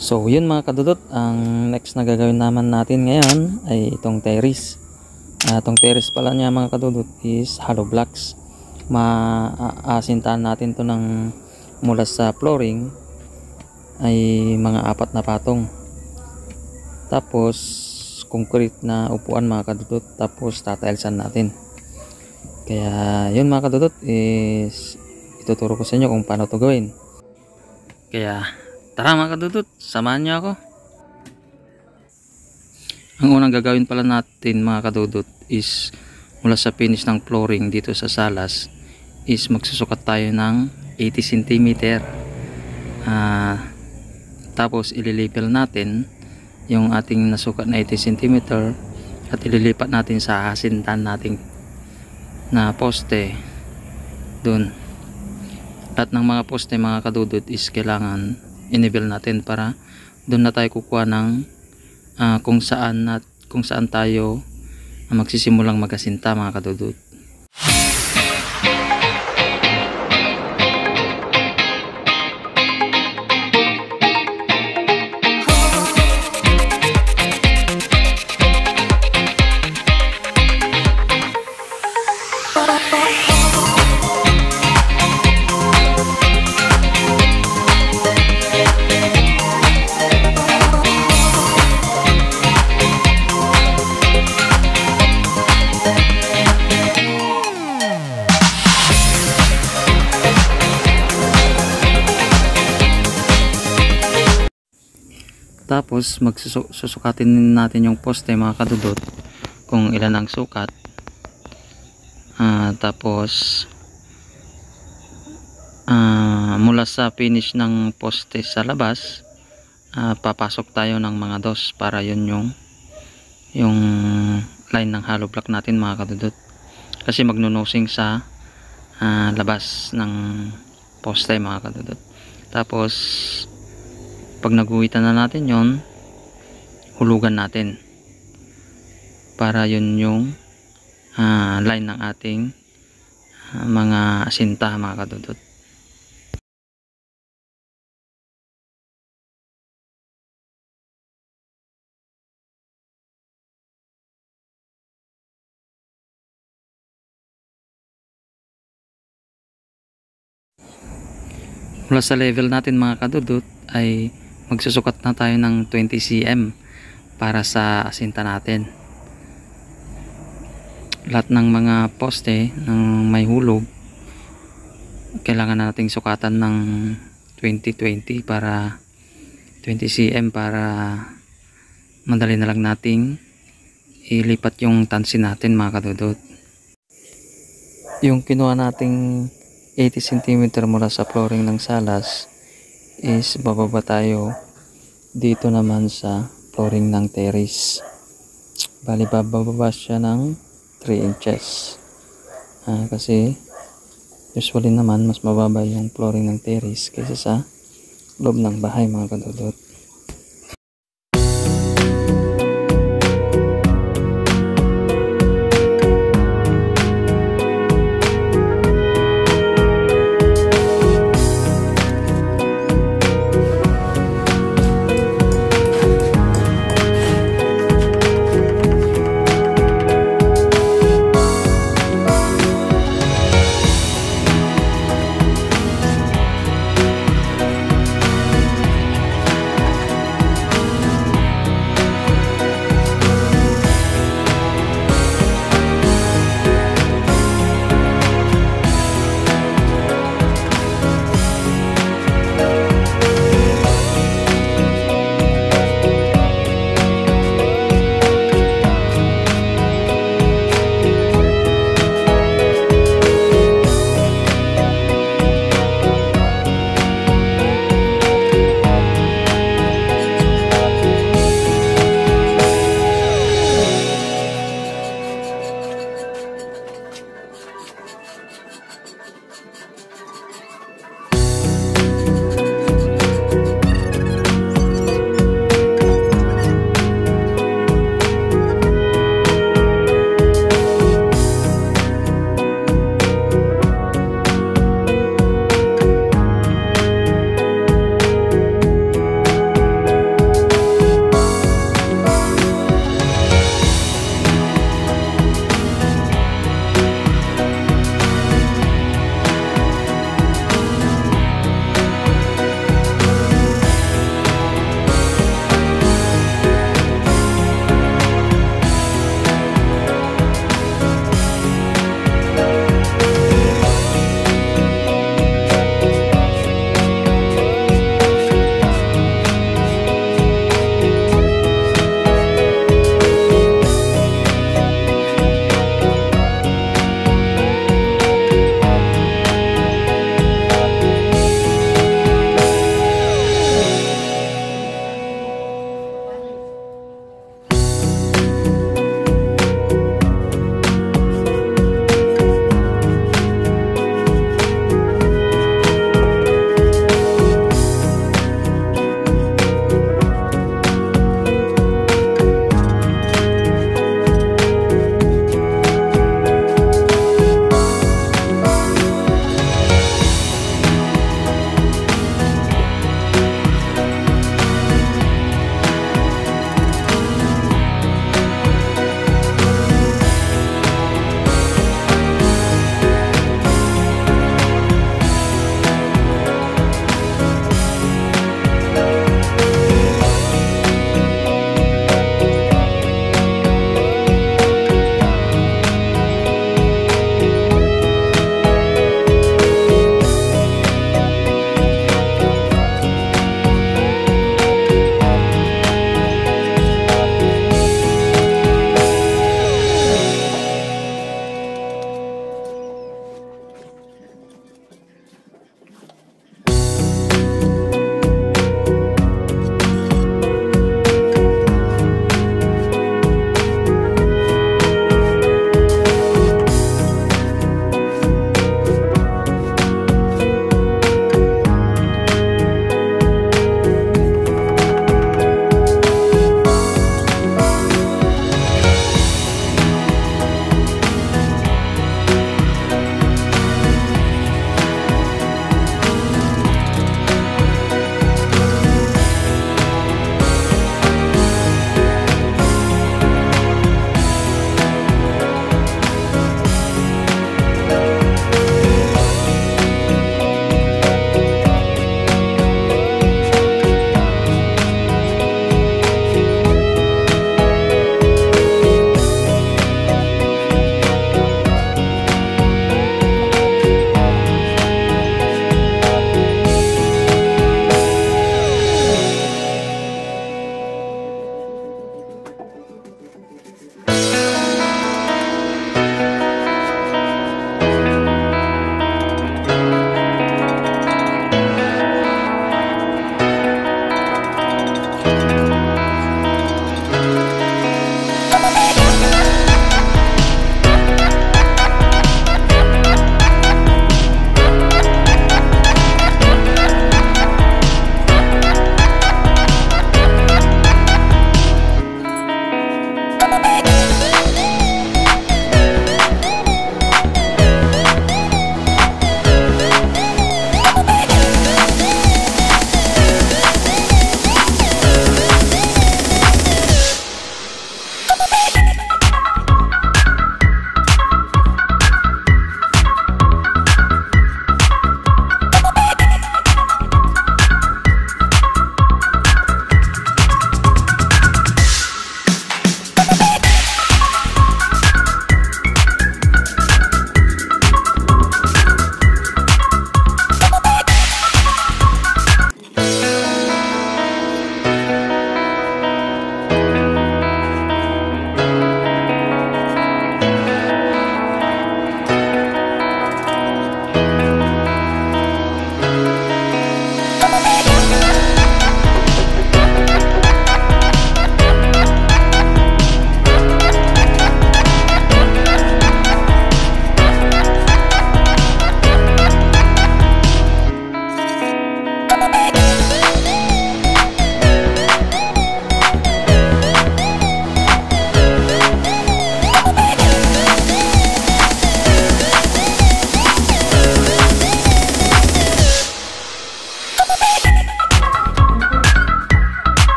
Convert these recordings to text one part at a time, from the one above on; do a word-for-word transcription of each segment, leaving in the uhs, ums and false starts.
So yun mga kadudot, ang next na gagawin naman natin ngayon ay itong terrace. Uh, itong terrace pala niya mga kadudot is hollow blocks. Maasintahan natin to ng mula sa flooring ay mga apat na patong. Tapos concrete na upuan mga kadudot, tapos tatailsan natin. Kaya yun mga kadudot is ituturo ko sa inyo kung paano to gawin. Kaya tara mga kadudot, samahan niyo ako. Ang unang gagawin pala natin mga kadudot is mula sa finish ng flooring dito sa salas is magsusukat tayo ng eighty centimeter. Uh, tapos ililipel natin yung ating nasukat na eighty centimeter at ililipat natin sa hasintan nating na poste dun. Lahat ng mga poste mga kadudot is kailangan i-level natin para doon na tayo kukuha ng uh, kung saan at kung saan tayo magsisimulang magasinta mga kadudot. Tapos magsusukatin natin yung poste mga kadudot kung ilan ang sukat. Uh, tapos uh, mula sa finish ng poste sa labas, uh, papasok tayo ng mga dos para yun yung yung line ng hollow block natin mga kadudot. Kasi magno-nosing sa uh, labas ng poste mga kadudot. Tapos pag naguhitan na natin yon, hulugan natin para yun yung uh, line ng ating uh, mga sinta mga kadudot. Mula sa level natin mga kadudot ay magsusukat na tayo ng twenty centimeters para sa asinta natin. Lahat ng mga poste ng may hulog kailangan nating sukatan ng twenty twenty para twenty centimeters para madali na lang nating ilipat yung tansi natin mga kadudot. Yung kinuha nating eighty centimeters mula sa flooring ng salas is bababa tayo dito naman sa flooring ng terrace. Bali bababa siya ng three inches. Ah, kasi usually naman mas mababa yung flooring ng terrace kaysa sa loob ng bahay mga kadudot.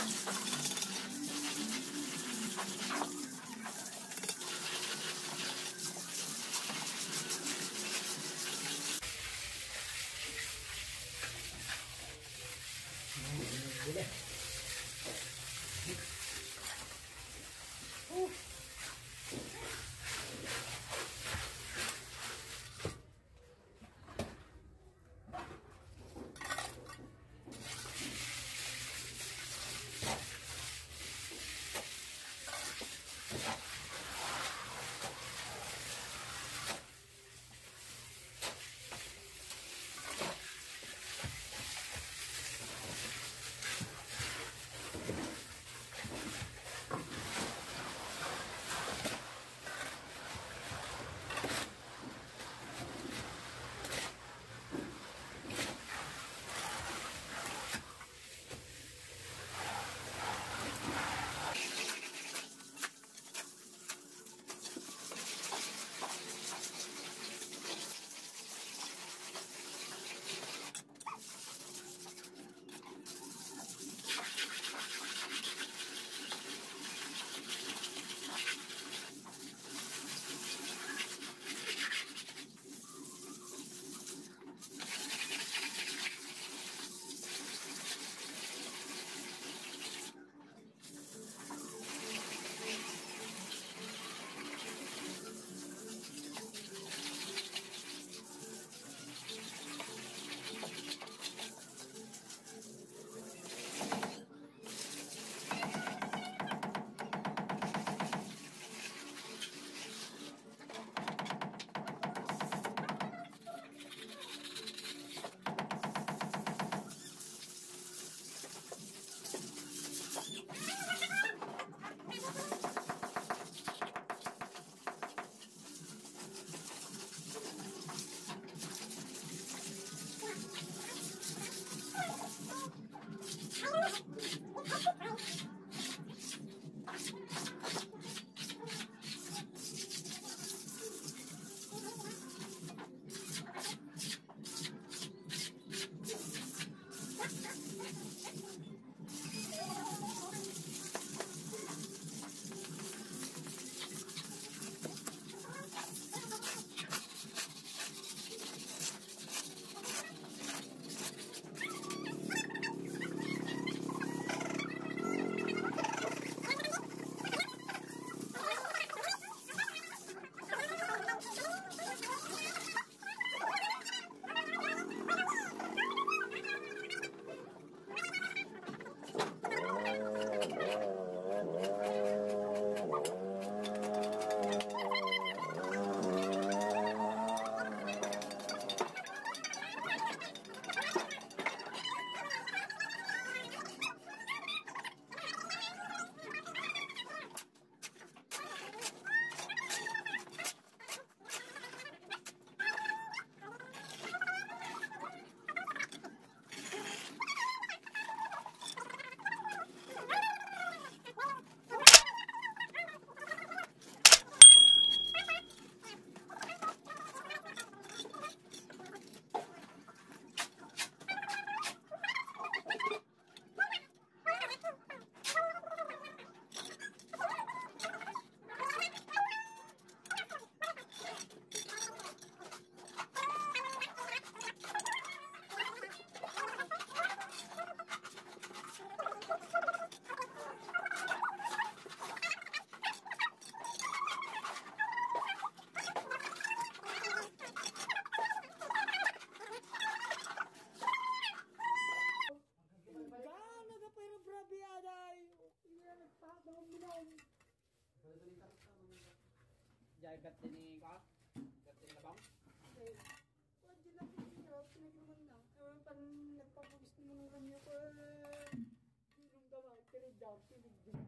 Jagat ini kah? Jagat ini labang? Eh, wajib lang pinirap, pinaglaman na. Ewan pa nagpapagis mo ng ranyo ko, eh, yung gamay, pinigdaw, pinigdaw.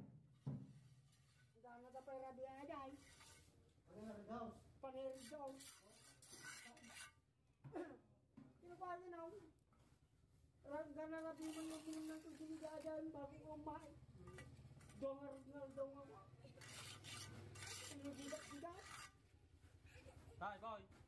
Hanggang natapay rabi ang aday. Panirdaw? Panirdaw. Pinapagin na ako. Hanggang narabi mo yung pinag ng tutuligadan bago kumain. Dongar na dongar. Pinagdaw. Bye, bye.